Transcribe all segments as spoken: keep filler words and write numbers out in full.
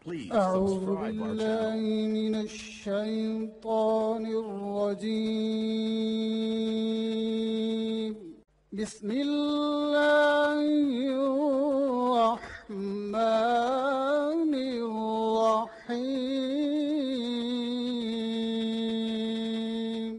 أعوذ بالله من الشيطان الرجيم بسم الله الرحمن الرحيم۔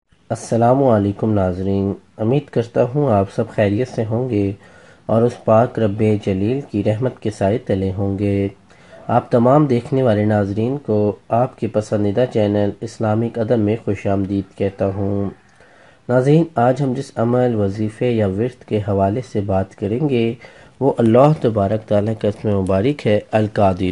السلام علیکم ناظرین، امید کرتا ہوں آپ سب خیریت سے ہوں گے اور اس پاک رب جلیل کی رحمت کے سائے تلے ہوں گے۔ آپ تمام دیکھنے والے ناظرین کو آپ کے پسندیدہ چینل اسلامک ادب میں خوش آمدید کہتا ہوں۔ ناظرین، آج ہم جس عمل، وظیفے یا ورد کے حوالے سے بات کریں گے وہ اللہ تبارک تعالیٰ کا اسم مبارک ہے القادر،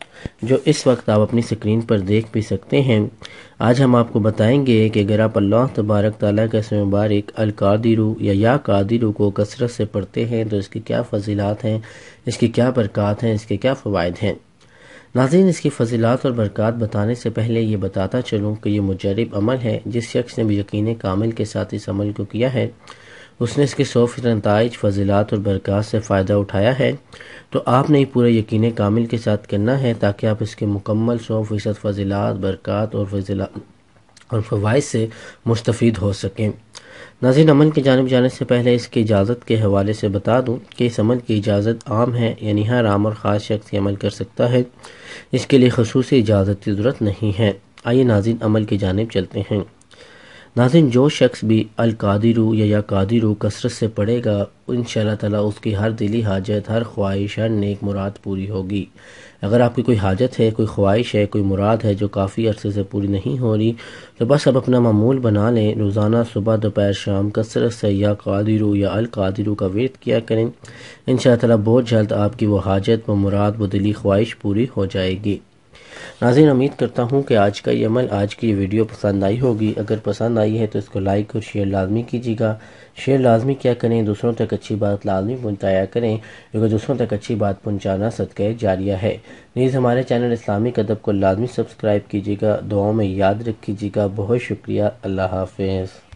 جو اس وقت آپ اپنی سکرین پر دیکھ بھی سکتے ہیں۔ آج ہم آپ کو بتائیں گے کہ اگر آپ اللہ تبارک تعالیٰ کا اسم مبارک القادر یا یا قادر کو کثرت سے پڑھتے ہیں تو اس کی کیا فضیلات ہیں، اس کی کیا برکات ہیں، اس کے کیا فوائد ہیں۔ ناظرین، اس کی فضیلات اور برکات بتانے سے پہلے یہ بتاتا چلوں کہ یہ مجرب عمل ہے۔ جس شخص نے بھی یقین کامل کے ساتھ اس عمل کو کیا ہے، اس نے اس کے سو فیصد نتائج، فضیلات اور برکات سے فائدہ اٹھایا ہے۔ تو آپ نے پورے یقین کامل کے ساتھ کرنا ہے تاکہ آپ اس کے مکمل سو فیصد فضیلات، برکات اور فضیلات اور فوائد سے مستفید ہو سکیں۔ ناظرین، عمل کی جانب جانے سے پہلے اس کی اجازت کے حوالے سے بتا دوں کہ اس عمل کی اجازت عام ہے، یعنی ہر عام اور خاص شخص یہ عمل کر سکتا ہے، اس کے لیے خصوصی اجازت کی ضرورت نہیں ہے۔ آئیے ناظرین عمل کی جانب چلتے ہیں۔ ناظرین، جو شخص بھی القادر یا یا قادر کثرت سے پڑھے گا، انشاءاللہ تعالیٰ اس کی ہر دلی حاجت، ہر خواہش، ہر نیک مراد پوری ہوگی۔ اگر آپ کی کوئی حاجت ہے، کوئی خواہش ہے، کوئی مراد ہے جو کافی عرصے سے پوری نہیں ہو رہی، تو بس اب اپنا معمول بنا لیں، روزانہ صبح دوپہر شام کثرت سے یا قادر یا القادر کا ورد کیا کریں۔ انشاءاللہ تعالیٰ بہت جلد آپ کی وہ حاجت، وہ مراد، وہ دلی خواہش پوری ہو جائے گی۔ ناظرین، امید کرتا ہوں کہ آج کا یہ عمل، آج کی یہ ویڈیو پسند آئی ہوگی۔ اگر پسند آئی ہے تو اس کو لائک اور شیئر لازمی کیجیے گا۔ شیئر لازمی کیا کریں، دوسروں تک اچھی بات لازمی پہنچایا کریں، کیونکہ دوسروں تک اچھی بات پہنچانا صدقہ جاریہ ہے۔ نیز ہمارے چینل اسلامک ادب کو لازمی سبسکرائب کیجیے گا، دعاؤں میں یاد رکھیجیے گا۔ بہت شکریہ، اللہ حافظ۔